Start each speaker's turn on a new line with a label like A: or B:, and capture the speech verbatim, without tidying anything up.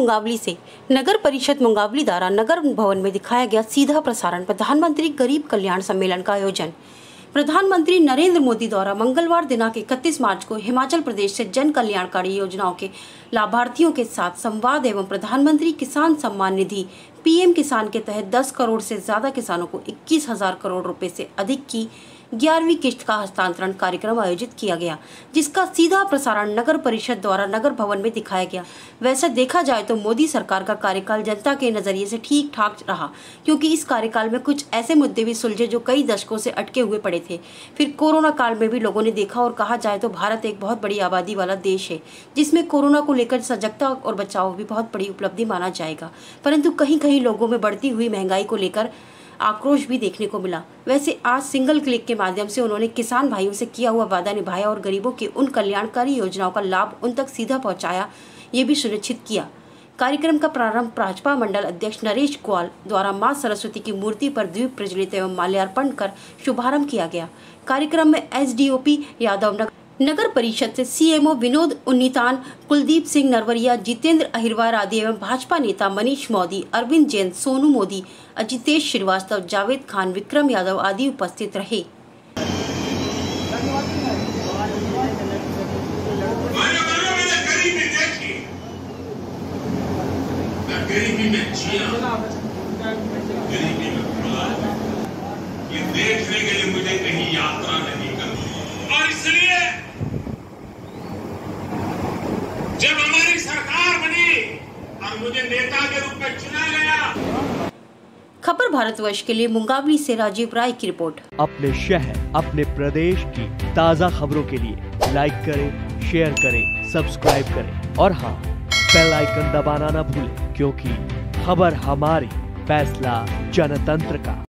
A: मुंगावली से नगर परिषद मुंगावली द्वारा नगर भवन में दिखाया गया सीधा प्रसारण प्रधानमंत्री गरीब कल्याण सम्मेलन का आयोजन। प्रधानमंत्री नरेंद्र मोदी द्वारा मंगलवार दिनांक इकतीस मार्च को हिमाचल प्रदेश से जन कल्याणकारी योजनाओं के लाभार्थियों के साथ संवाद एवं प्रधानमंत्री किसान सम्मान निधि पीएम किसान के तहत दस करोड़ से ज्यादा किसानों को इक्कीस हजार करोड़ रुपए से अधिक की ग्यारहवीं किश्त का हस्तांतरण कार्यक्रम आयोजित किया गया, जिसका सीधा प्रसारण नगर परिषद द्वारा नगर भवन में दिखाया गया। वैसे देखा जाए तो मोदी सरकार का कार्यकाल जनता के नजरिए से ठीक ठाक रहा, क्योंकि इस कार्यकाल में कुछ ऐसे मुद्दे भी सुलझे जो कई दशकों से अटके हुए पड़े थे। फिर कोरोना काल में भी लोगों ने देखा, और कहा जाए तो भारत एक बहुत बड़ी आबादी वाला देश है, जिसमें कोरोना को लेकर सजगता और बचाव भी बहुत बड़ी उपलब्धि माना जाएगा। परंतु कहीं कहीं लोगों में बढ़ती हुई महंगाई को लेकर आक्रोश भी देखने को मिला। वैसे आज सिंगल क्लिक के माध्यम से उन्होंने किसान भाइयों से किया हुआ वादा निभाया और गरीबों के उन कल्याणकारी योजनाओं का लाभ उन तक सीधा पहुंचाया, ये भी सुनिश्चित किया। कार्यक्रम का प्रारंभ भाजपा मंडल अध्यक्ष नरेश ग्वाल द्वारा मां सरस्वती की मूर्ति पर दीप प्रज्वलित एवं माल्यार्पण कर शुभारंभ किया गया। कार्यक्रम में एसडीओपी यादव नगर नगर परिषद से सीएमओ विनोद उन्नीतान, कुलदीप सिंह नरवरिया, जितेंद्र अहिरवार आदि एवं भाजपा नेता मनीष मोदी, अरविंद जैन, सोनू मोदी, अजितेश श्रीवास्तव, जावेद खान, विक्रम यादव आदि उपस्थित रहे।
B: गरीबी में जिया, गरीबी में खुला, ये देखने के लिए मुझे कहीं यात्रा नहीं करनी, और इसलिए जब हमारी सरकार बनी और मुझे नेता के रूप में चुना गया।
A: खबर भारतवर्ष के लिए मुंगावली से राजीव राय की रिपोर्ट।
C: अपने शहर, अपने प्रदेश की ताज़ा खबरों के लिए लाइक करें, शेयर करें, सब्सक्राइब करें और हाँ, बेल आइकन दबाना ना भूलें, क्योंकि खबर हमारी, फैसला जनतंत्र का।